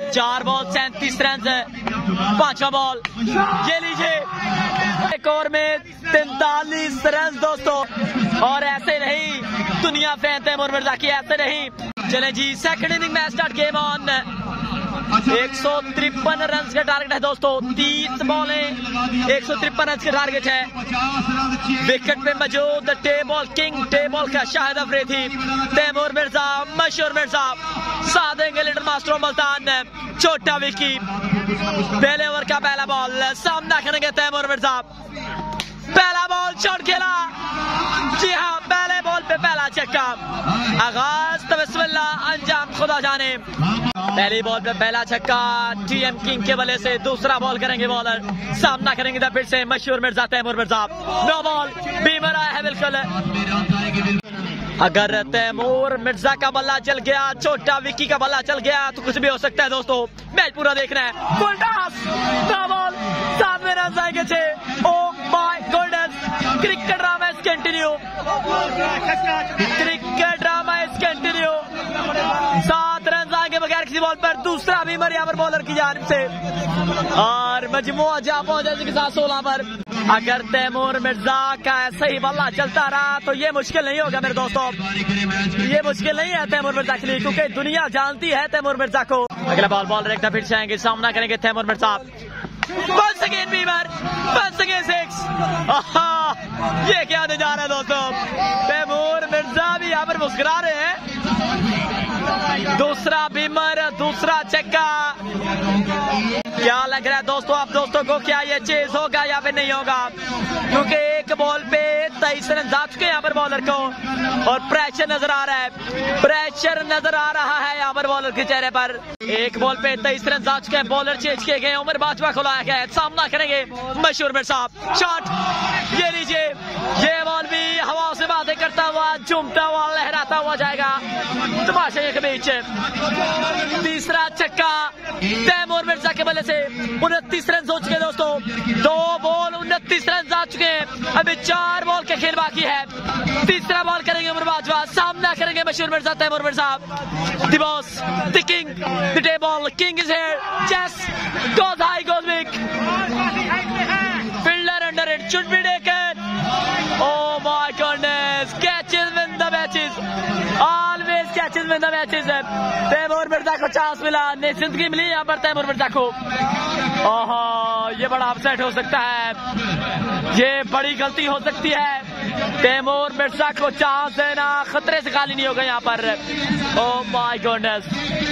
4 ball 37 run, 5वां ball ये लीजिए, एक ओवर में 43 रन दोस्तों। और ऐसे नहीं दुनिया फैन तैमूर मिर्जा की, ऐसे नहीं। चले जी, second inning match start, game on. 153 run का टारगेट है दोस्तों, 30 बॉलें 153 रन का टारगेट है। विकेट पे मौजूद टेबल किंग, टेबल का शाहिद अफरीदी, तैमूर मिर्जा, मशहूर मिर्जा, साथ देंगे लिटिल मास्टर मुल्तान, छोटा विकी। पहले ओवर का पहला बॉल, सामना करेंगे तैमूर मिर्जा। पहला बॉल शॉट खेला, जी हाँ, पहले बॉल पे पहला छक्का। आगाज तो बिस्मिल्लाह, अंजाम खुदा जाने। पहली बॉल पे पहला छक्का टीएम किंग के वजह से। दूसरा बॉल करेंगे बॉलर, सामना करेंगे फिर से मशहूर Mirza, Taimur Mirza. No ball, beamer आया है बिल्कुल। अगर तैमूर मिर्जा का बल्ला चल गया, छोटा विक्की का बल्ला चल गया तो कुछ भी हो सकता है दोस्तों। मैच पूरा देखना है। फुल टॉस, नो बॉल, 7 में रन आएंगे 6। Oh my goodness, cricket drama is continue, cricket drama is continue. 7 run आएंगे बगैर किसी बॉल पर। दूसरा बीमर यहाँ पर बॉलर की जानिब से, और मजमुआ जा पहुंचा के साथ 16 पर। अगर तैमूर मिर्जा का ऐसे ही बल्ला चलता रहा तो ये मुश्किल नहीं होगा मेरे दोस्तों, ये मुश्किल नहीं है तैमूर मिर्जा के लिए, क्योंकि दुनिया जानती है तैमूर मिर्जा को। अगला बॉल, बॉलर एक फिर से आएंगे, सामना करेंगे Taimur Mirza. Once again beamer, once again 6। ये क्या नजारा है दोस्तों, तैमूर मिर्जा भी यहाँ पर मुस्कुरा रहे हैं। दूसरा बीमर, दूसरा छक्का। क्या लग रहा है दोस्तों आप दोस्तों को, क्या ये चेज होगा या फिर नहीं होगा? क्योंकि एक बॉल पे 23 रन जा चुके हैं यहाँ पर बॉलर को, और प्रेशर नजर आ रहा है, प्रेशर नजर आ रहा है यहाँ पर बॉलर के चेहरे पर। एक बॉल पे 23 रन जा चुके हैं, बॉलर चेंज किए गए, उमर बाजवा को लाया गया है। सामना करेंगे मशहूर मिर्जा, शॉट ये लीजिए, ये बॉल भी हवा से बातें करता हुआ, झूमता हुआ, लहराता हुआ जाएगा तमाशे के बीच। तीसरा छक्का तैमूर मिर्जा के बल्ले से। 29 रन हो चुके दोस्तों, 2 बॉल 29 रन जा चुके हैं। अभी 4 बॉल का खेल बाकी है। तीसरा बॉल करेंगे उमर बाजवा, सामना करेंगे मशहूर Mirza, Taimur Mirza. The boss, the king, the table king is here, chase goes high, goes big, fielder under it, should be taken, oh my goodness, catches win the matches, always catches win the matches। Taimur Mirza को chance मिला, जिंदगी मिली यहाँ पर तैमूर मिर्जा को। ओहो, ये बड़ा upset हो सकता है, ये बड़ी गलती हो सकती है। तैमूर मिर्जा को चांस देना खतरे से खाली नहीं होगा यहाँ पर। ओह माय गॉडनेस,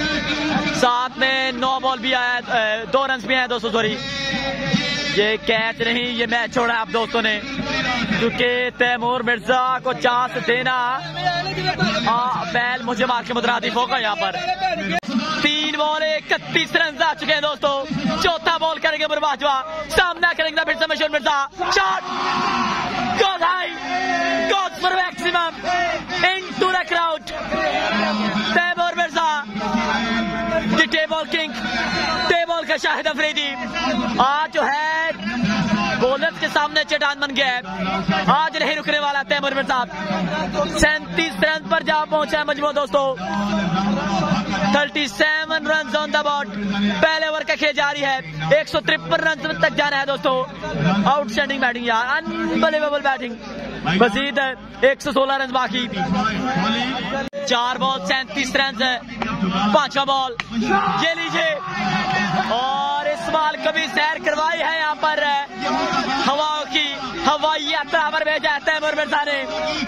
साथ में 9 बॉल भी आया, 2 रन भी आए दोस्तों। सॉरी, ये कैच नहीं, ये मैच छोड़ा आप दोस्तों ने, क्योंकि तैमूर मिर्जा को चांस देना बैल मुझे मार के मुद्रादिफ होगा यहाँ पर। 3 बॉल 31 रन आ चुके हैं दोस्तों। चौथा बॉल करेंगे उमर बाजवा, सामना करेंगे फिर से मशहूर Mirza, shot goes high, goes for maximum into the crowd। Taimur Mirza, the table king, table का शाहिद अफरीदी, आज जो है बॉलर के सामने चट्टान बन गया है, आज नहीं रुकने वाला तैमूर मिर्जा। 37 रन पर जा पहुंचा है मजमू दोस्तों, 37 रन ऑन द बोर्ड। पहले ओवर का खेल जारी है, 153 रन तक जाना है दोस्तों। आउटस्टैंडिंग बैटिंग यार, अनबिलीवेबल बैटिंग। मजीद 116 रन बाकी, 4 बॉल 37 रन, 5वां बॉल ये लीजिए, और इस बाल कभी सैर करवाई है यहाँ पर हवाओं की, हवाई यात्रा पर भेजा है तैमूर मिर्जा ने।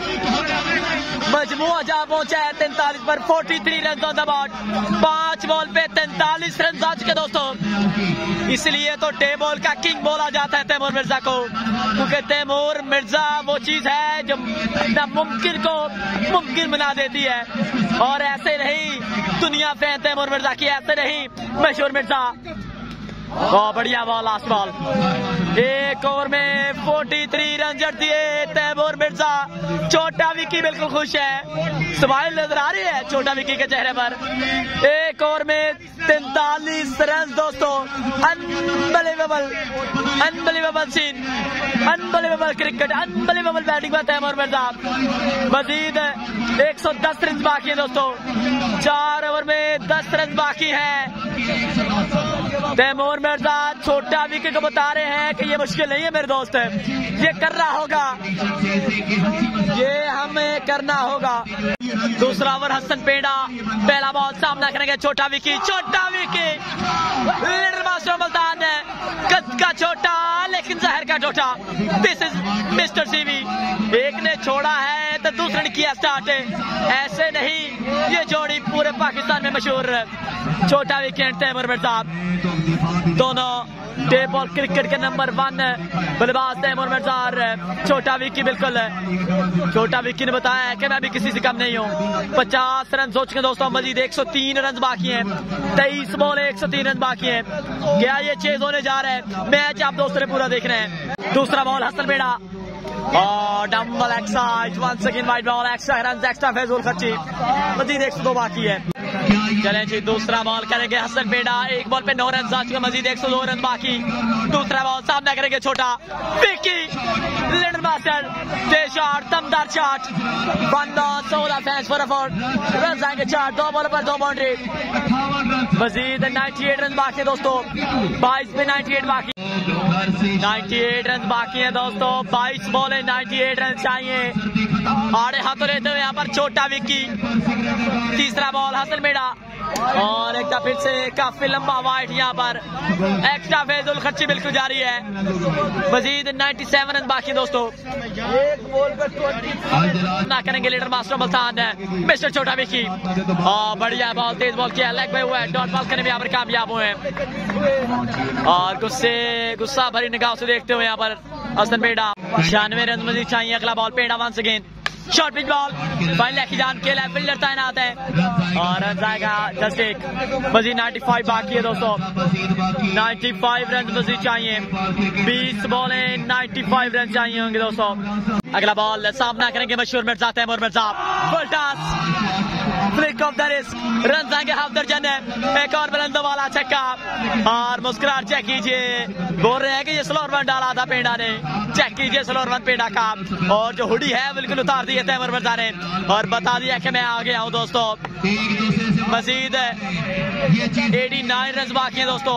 मजमुआ जा पहुंचा है 43 पर, 43 run on the board. 5 ball पे 43 रन आ चुके दोस्तों, इसलिए तो टेबल का किंग बोला जाता है तैमूर मिर्जा को, क्योंकि तैमूर मिर्जा वो चीज है जो नामुमकिन को मुमकिन बना देती है। और ऐसे नहीं दुनिया फैन तैमूर मिर्जा की, ऐसे नहीं मशहूर मिर्जा। बहुत बढ़िया बॉल, लास्ट बॉल, एक ओवर में 43 रन जड़ दिए तैमूर मिर्जा। छोटा विकी बिल्कुल खुश है, स्माइल नजर आ रही है छोटा विकी के चेहरे पर। एक ओवर में 43 रन दोस्तों, unbelievable, unbelievable scene, unbelievable cricket, unbelievable batting में तैमूर मिर्जा। मजीद 110 रन बाकी है दोस्तों, 4 ओवर में 10 रन बाकी है। तैमूर मिर्जा छोटा विकेट को बता रहे हैं कि ये मुश्किल नहीं है मेरे दोस्त, ये कर रहा होगा, ये हमें करना होगा। दूसरा ओवर हसन पेड़ा, पहला बॉल सामना करेंगे छोटा विकी, लिटिल मास्टर मुल्तान है, कद का छोटा लेकिन जहर का छोटा। दिस इज मिस्टर सीवी, एक ने छोड़ा है तो दूसरे ने किया स्टार्ट, ऐसे नहीं ये जोड़ी पूरे पाकिस्तान में मशहूर। छोटा विकेट तैमूर मिर्जा, दोनों डे बॉल क्रिकेट के नंबर 1 बल्लेबाज तैमूर मिर्जा और छोटा विकी। बिल्कुल छोटा विकी ने बताया है कि मैं भी किसी से कम नहीं हूँ। 50 रन हो चुके दोस्तों, मजीद 103 रन बाकी हैं, 23 बॉल 103 रन बाकी हैं। क्या ये चेज होने जा रहा है? मैच आप दोस्तों ने पूरा देख रहे हैं। दूसरा बॉल हसन बेड़ा और double excise, once again wide ball, extra run, extra फैजुल खर्ची, मजीद 102 बाकी है। चलें जी, दूसरा बॉल करेंगे हसन बेड़ा, एक बॉल पे 9 रन आ चुके, मजीद 102 रन बाकी। दूसरा बॉल सामना करेंगे छोटा विकी, लिटिल मास्टर, तेज शॉट, दमदार शॉट, 16 फैंस फॉर रन आएंगे 4, 2 बॉल पर 2 बाउंड्री, मजीद 98 रन बाकी दोस्तों, 22 पे 98 बाकी, 98 रन बाकी है दोस्तों, 22 बॉल है, 98 रन चाहिए। आड़े हाथों लेते हुए यहाँ पर छोटा विकी। तीसरा बॉल हसन बेड़ा और एक फिर से काफी लंबा वाइड, यहाँ पर एक्स्ट्रा फैजुल खर्ची बिल्कुल जारी है, मजीद 97 रन बाकी दोस्तों। एक बॉल पर ना करेंगे लिटिल मास्टर मुल्तान है, मिस्टर छोटा विकी, और बढ़िया बॉल, तेज बॉल किया, लेग पे हुआ है, डॉट बॉल करने में यहाँ पर कामयाब हुए हैं। और गुस्सा भरी निगाह से देखते हुए यहाँ पर हसन बेड़ा, 96 रन मजीद चाहिए। अगला बॉल पेड़ा, once again short pitch ball, fine leg की जान के लिए फील्डर तैनात है और रन जाएगा जस्ट एक, मजीद 95 बाकी है दोस्तों, 95 रन मजीद चाहिए, 20 बॉल 95 रन चाहिए होंगे दोस्तों। अगला बॉल सामना करेंगे मशहूर Mirza Taimur Mirza, full toss, flick off the risk, run जाएंगे हाफ दर्जन है, एक और बुलंद वाला छक्का और मुस्कुराहट चेक कीजिए, बोल रहे हैं कि ये स्लोअर वन डाला था पेड़ा ने, चेक कीजिए स्लोअर वन पेड़ा का, और जो हुडी है बिल्कुल उतार दी है तैमूर मिर्जा ने और बता दिया कि मैं आ गया हूँ दोस्तों। मजीद 89 रन बाकी है दोस्तों,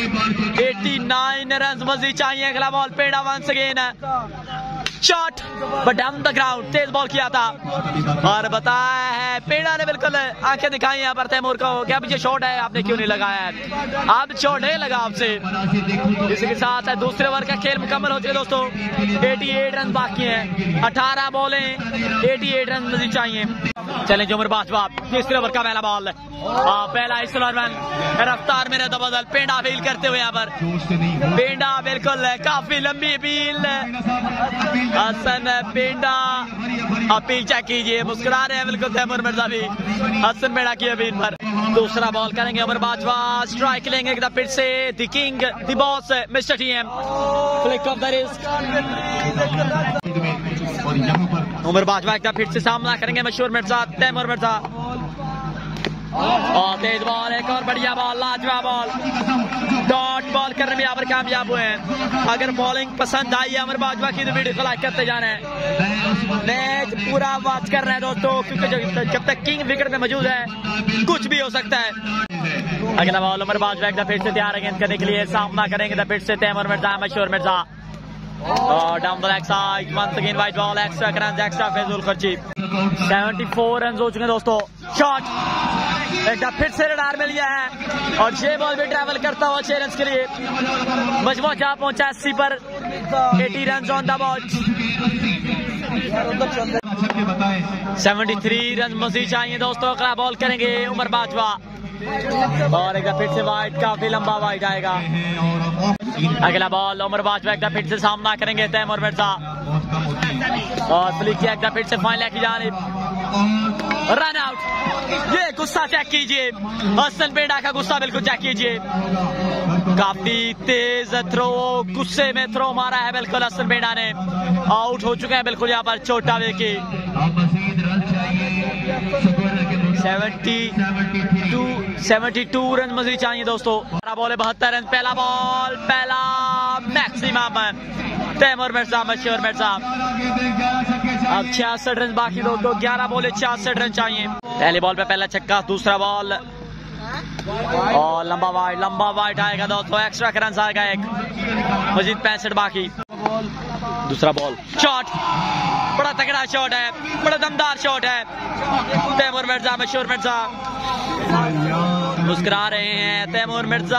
89 रन मजीद चाहिए। अगला बॉल पेड़ा, once again shot but down the ground, तेज बॉल किया था और बताया है पेड़ा ने बिल्कुल आंखें दिखाई यहाँ पर तैमूर को, क्या पीछे शॉट है, आपने क्यों नहीं लगाया है, आप शॉट नहीं लगा आपसे। इसी के साथ दूसरे ओवर का खेल मुकम्मल हो चुके दोस्तों, 88 रन बाकी हैं, 18 बॉलें, 88 रन मजीद चाहिए। चलें जुमर बाजवा, तीसरे ओवर का पहला बॉल, पहला स्लोअर वन, रफ्तार में बदल, पेड़ा अपील करते हुए यहाँ पर, पेड़ा बिल्कुल काफी लंबी अपील, हसन पेड़ा अपील चेक कीजिए, मुस्कुरा रहे हैं बिल्कुल तैमूर मिर्जा भी हसन पेड़ा की अपील पर। दूसरा बॉल करेंगे उमर बाजवा, स्ट्राइक लेंगे एक फिर से, the king the boss mister TM, flick off the risk, Umar Bajwa एक फिर से सामना करेंगे मशहूर मिर्जा तैमूर मिर्जा, और तेज बॉल, एक और बढ़िया बॉल, लाजवाब बॉल, डॉट बॉल करने में यहाँ पर कामयाब हुए हैं। अगर बॉलिंग पसंद आई है उमर बाजवा की तो वीडियो को लाइक करते जाना है, मैच पूरा वॉच कर रहे हैं दोस्तों, क्योंकि जब तक किंग विकेट पे मौजूद है कुछ भी हो सकता है। अगला बॉल उमर बाजवा एक फिर से तैयार गेंद करने के लिए, सामना करेंगे फिर से तैमूर मिर्जा मशहूर मिर्जा, और down the leg side, once again wide ball, extra run, extra फैजुल खर्ची, 74 रन हो चुके दोस्तों। शॉट एक फिर से रडार में लिया है और 6 बॉल भी ट्रैवल करता हुआ 6 रन के लिए, मजमू जहाँ पहुंचा 80 पर, 80 run on the ball, 73 run मजीद चाहिए दोस्तों। अगला बॉल करेंगे उमर बाजवा और एक फिर से वाइड, काफी लंबा वाइड आएगा। अगला बॉल उमर बाजवा एक फिर से सामना करेंगे तैमूर मिर्जा, और फ्लिक किया एक फिर से फाइनल की जानिब, रन आउट। ये गुस्सा चेक कीजिए, हसन पेड़ा का गुस्सा बिल्कुल चेक कीजिए, काफी तेज थ्रो, गुस्से में थ्रो मारा है बिल्कुल हसन पेड़ा ने, आउट हो चुके हैं बिल्कुल यहाँ पर छोटा विकी। 72 रन मजीद चाहिए दोस्तों। 12 बॉल 72 रन, पहला बॉल, पहला मैक्सिमम तैमूर मिर्जा मशहूर मिर्जा, अब 66 रन बाकी दोस्तों, 11 बॉल 66 रन चाहिए। पहले बॉल पे पहला छक्का, दूसरा बॉल और लंबा वाइड आएगा दोस्तों, एक्स्ट्रा रन आएगा एक, मजीद 65 बाकी। दूसरा बॉल, शॉट, बड़ा तगड़ा शॉट है, बड़ा दमदार शॉट है। तैमूर मिर्जा, मशहूर मिर्जा मुस्कुरा रहे हैं, तैमूर मिर्जा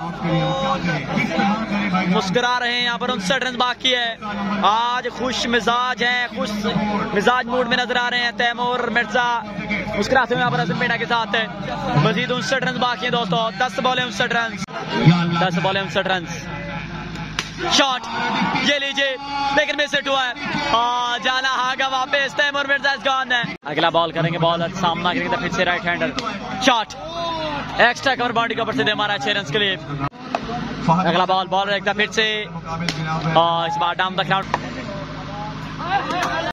मुस्कुरा रहे हैं। यहाँ पर 59 रन बाकी है, आज खुश मिजाज हैं, खुश मिजाज मूड में नजर आ रहे हैं तैमूर मिर्जा, मुस्कुराते हुए यहाँ पर अज़म मीणा के साथ है। मजीद 59 रन बाकी है दोस्तों, 10 बॉलें 59 रन, 10 बॉलें 59 रन। शॉट, ये लीजिए, लेकिन मिस हिट हुआ है, जाना हागा वापस, तैमूर मिर्जा इज गॉन है। अगला बॉल करेंगे, बॉलर सामना करेंगे फिर से right hander, shot, extra cover boundary के ऊपर से दे मारा 6 रन के लिए। अगला बॉल, बॉलर एक फिर से, इस बार डाउन द ग्राउंड,